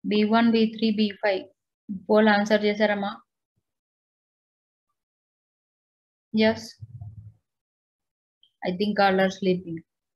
B1, B3, B5 poll answer చేశారమ్మా? Yes, I think all are sleeping.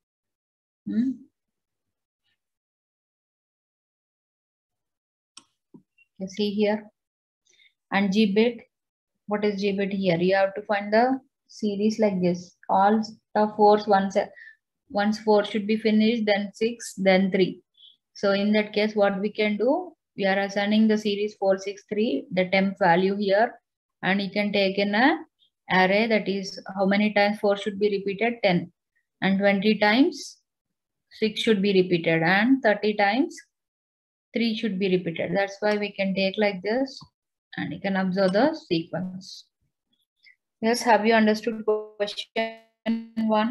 You see here. And Gbit, what is Gbit here? You have to find the series like this. All the fours, once 4 should be finished, then 6, then 3. So in that case, what we can do, we are assigning the series 4, 6, 3, the temp value here, and you can take in a array, that is how many times 4 should be repeated, 10, and 20 times 6 should be repeated, and 30 times 3 should be repeated. That's why we can take like this, and you can observe the sequence. Yes, have you understood question 1?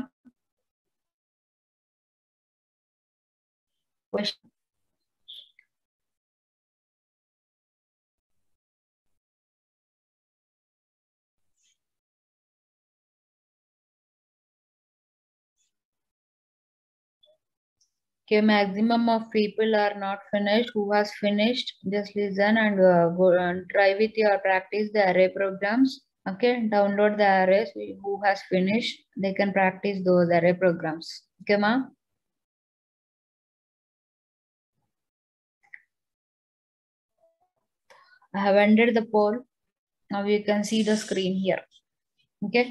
Question. Okay, maximum of people are not finished. Who has finished, just listen and go and try with your practice the array programs. Okay, download the arrays. Who has finished, they can practice those array programs. Okay, ma? I have ended the poll. Now you can see the screen here. Okay.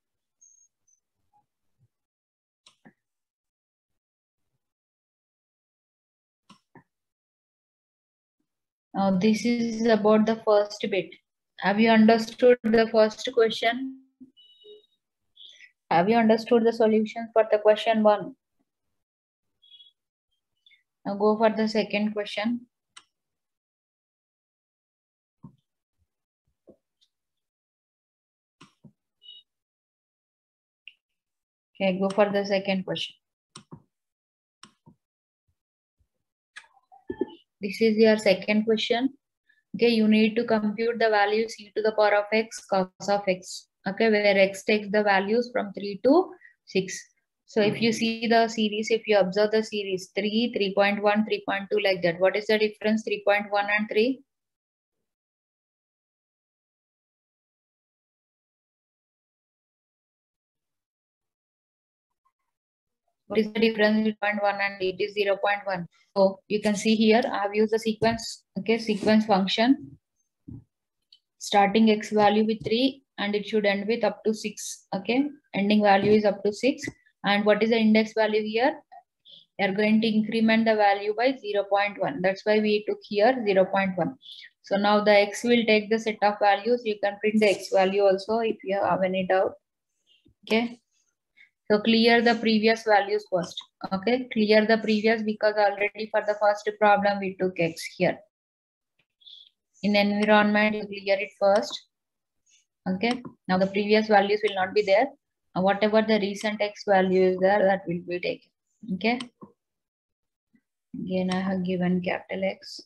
Now this is about the first bit. Have you understood the first question? Have you understood the solution for the question 1? Now go for the second question. Okay, go for the second question. This is your second question. Okay, you need to compute the values e to the power of x cos of x. Okay, where x takes the values from 3 to 6. So if you see the series, if you observe the series 3, 3.1, 3.2 like that, what is the difference 3.1 and 3? What is the difference between 0.1 and it is 0.1? So you can see here, I have used the sequence, okay, sequence function. Starting x value with 3 and it should end with up to 6. Okay, ending value is up to 6. And what is the index value here? We are going to increment the value by 0.1. That's why we took here 0.1. So now the x will take the set of values. You can print the x value also if you have any doubt. Okay. So clear the previous values first. Okay, clear the previous because already for the first problem we took x here. In environment, you clear it first. Okay, now the previous values will not be there. Whatever the recent x value is there, that will be taken. Okay. Again, I have given capital X.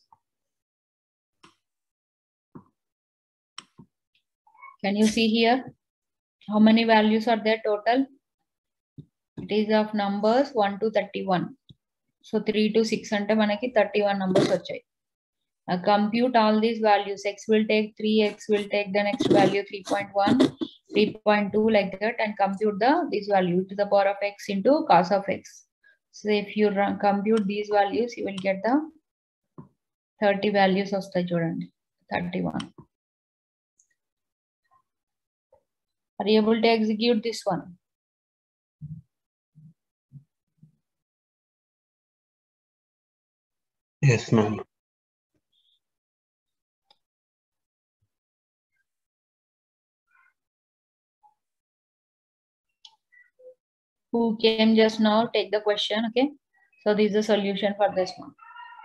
Can you see here? How many values are there total? It is of numbers 1 to 31. So 3 to 6 ante manaki 31 numbers vachai. Compute all these values. X will take 3, X will take the next value 3.1, 3.2 like that, and compute this value to the power of x into cos of x. So if you compute these values, you will get the 30 values of the chudandi, 31. Are you able to execute this one? Yes, ma'am. Who came just now, take the question, okay? So this is the solution for this one.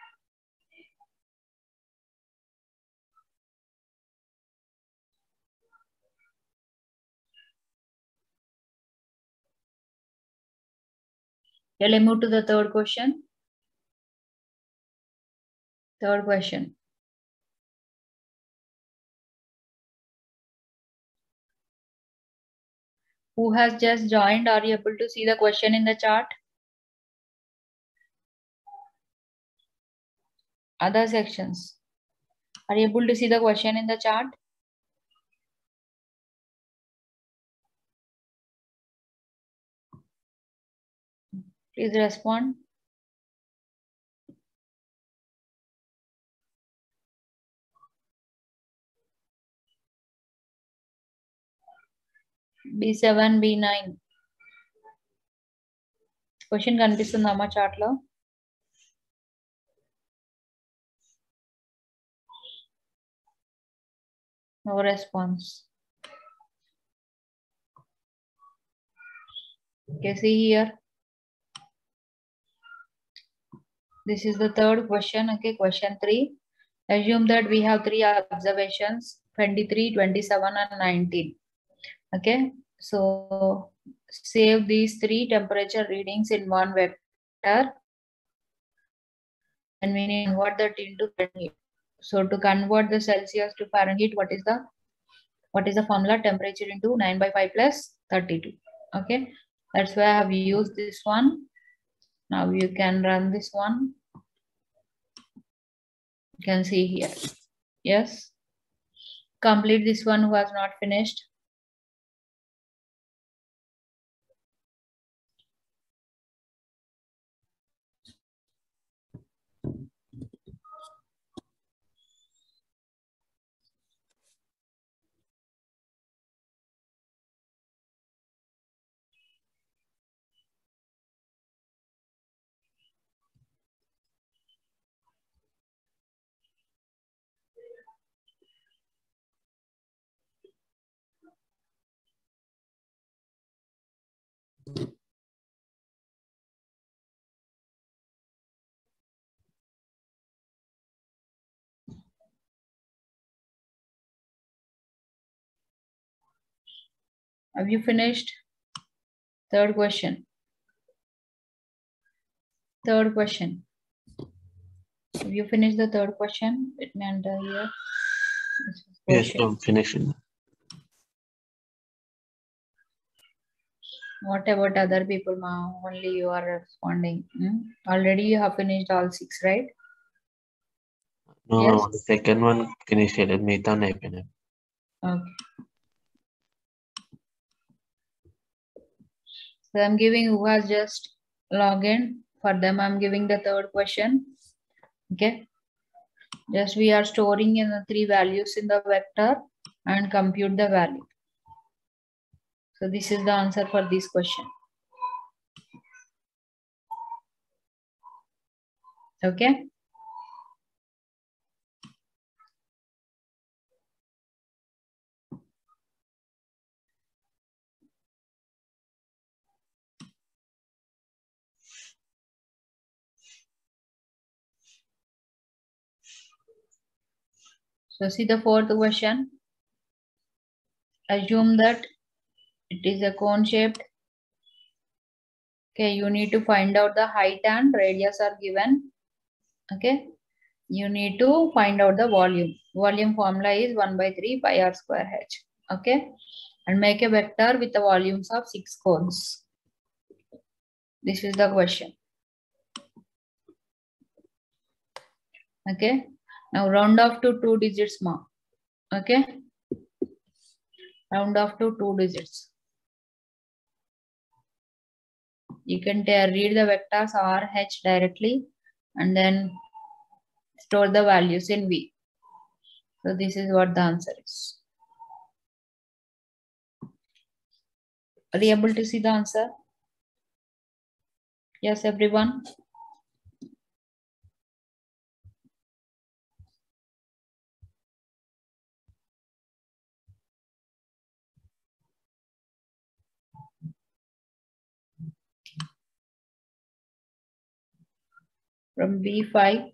Shall I move to the third question? Third question. Who has just joined? Are you able to see the question in the chart? Other sections. Are you able to see the question in the chart? Please respond. B7, B9. Question కనిపిస్తుందమ్మా chart లో? No response. Okay, see here. This is the third question. Okay, question 3. Assume that we have 3 observations, 23, 27 and 19. Okay, so save these 3 temperature readings in one vector and we need to convert that into Fahrenheit. So to convert the Celsius to Fahrenheit, what is the formula? Temperature into 9 by 5 plus 32. Okay, that's why I have used this one. Now you can run this one. You can see here. Yes. Complete this one who has not finished. Have you finished? Third question. Third question. Have you finished the third question? Let me enter here. Yes, I'm finishing. What about other people, ma? Only you are responding. Already you have finished all 6, right? No, Yes. the second one finished. Mita naipina. Okay. So I'm giving who has just logged in. For them, I'm giving the third question. Okay. Just we are storing in the 3 values in the vector and compute the value. So this is the answer for this question. Okay. So see the fourth question. Assume that it is a cone shaped. Okay, you need to find out the height and radius are given. Okay, you need to find out the volume. Volume formula is 1 by 3 pi r square h. Okay, and make a vector with the volumes of 6 cones. This is the question. Okay, now round off to 2 digits more. Okay, round off to 2 digits. You can read the vectors R, H directly and then store the values in V. So this is what the answer is. Are you able to see the answer? Yes, everyone. From B5.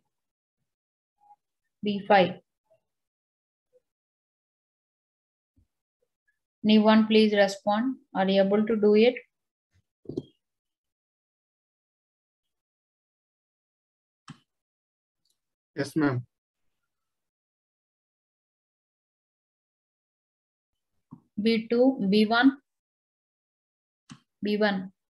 Anyone please respond? Are you able to do it? Yes, ma'am. B2, B1.